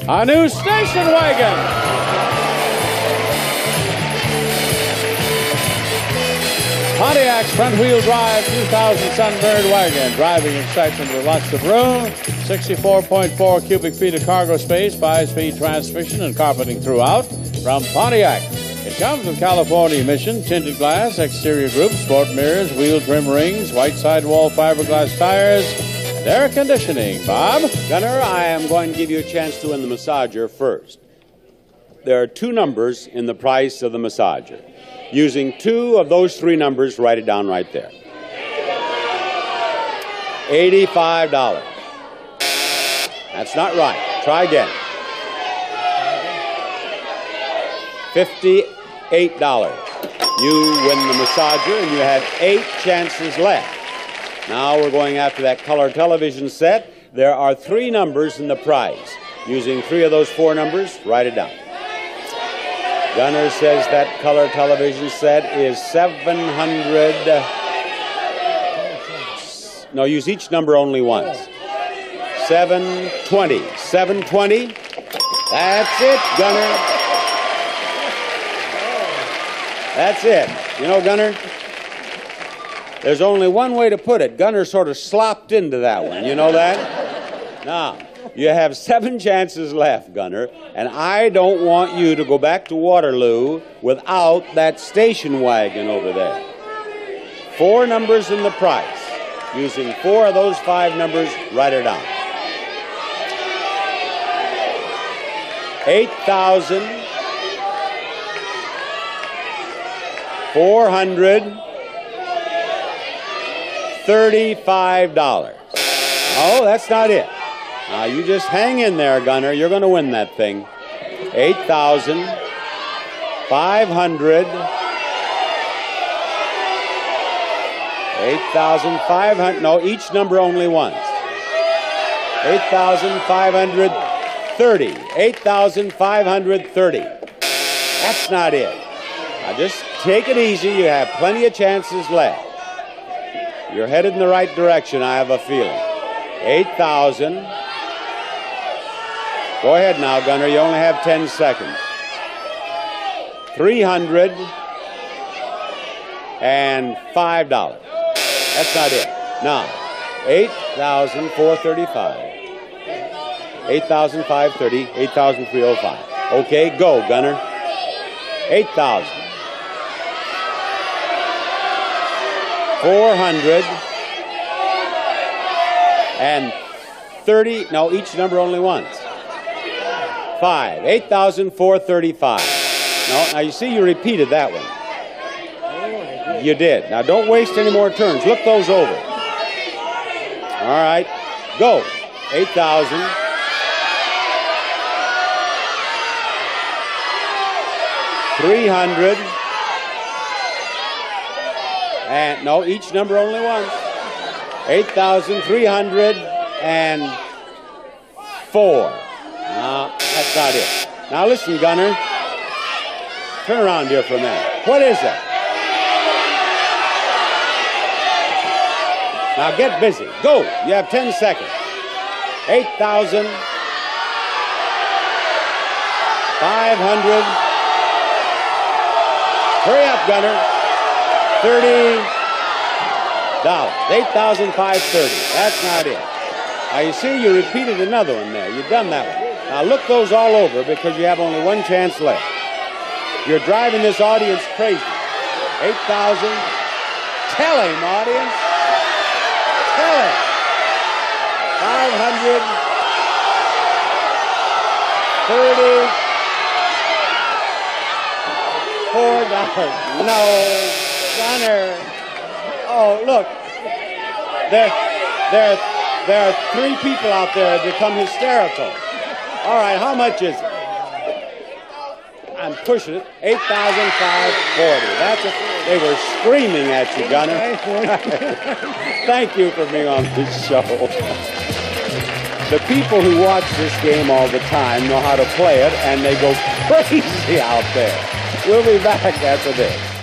A new station wagon. Pontiac's front-wheel drive 2000 Sunbird wagon. Driving excitement with lots of room. 64.4 cubic feet of cargo space, 5-speed transmission, and carpeting throughout. From Pontiac. It comes with California emission, tinted glass, exterior group, sport mirrors, wheel trim rings, white sidewall fiberglass tires, and air conditioning. Bob? Gunner, I am going to give you a chance to win the massager first. There are two numbers in the price of the massager. Using two of those three numbers, write it down right there. $85. That's not right. Try again. $58. You win the massager, and you have 8 chances left. Now we're going after that color television set. There are 3 numbers in the prize. Using 3 of those 4 numbers, write it down. Gunner says that color television set is 700. No, use each number only once. 720. 720. That's it, Gunner. That's it. You know, Gunner, there's only one way to put it. Gunner sort of slopped into that one. You know that? Now, you have 7 chances left, Gunner, and I don't want you to go back to Waterloo without that station wagon over there. 4 numbers in the price. Using 4 of those 5 numbers, write it down. 8,435. Oh, that's not it. Now, you just hang in there, Gunner. You're going to win that thing. 8,500. 8,500. No, each number only once. 8,530. 8,530. That's not it. Now, just take it easy. You have plenty of chances left. You're headed in the right direction, I have a feeling. 8,000. Go ahead now, Gunner. You only have 10 seconds. 305. That's not it. Now, 8,435. 8,530. 8,305. Okay, go, Gunner. 8,000. 430. No, each number only once. 5. 8,435. No, now you see you repeated that one. You did. Now don't waste any more turns. Look those over. All right. Go. 8,000. 300. And no, each number only once. 8,304. No, that's not it. Now listen, Gunner. Turn around here for a minute. What is that? Now get busy. Go. You have 10 seconds. 8,500. Hurry up, Gunner. $30. 8,530. That's not it. Now you see you repeated another one there. You've done that one. Now look those all over because you have only 1 chance left. You're driving this audience crazy. 8,000. Tell him, audience. Tell him. 500. 34. No, Gunner. Oh, look. There are 3 people out there that become hysterical. All right, how much is it? I'm pushing it. 8,540. That's it. They were screaming at you, Gunner. Thank you for being on this show. The people who watch this game all the time know how to play it, and they go crazy out there. We'll be back after this.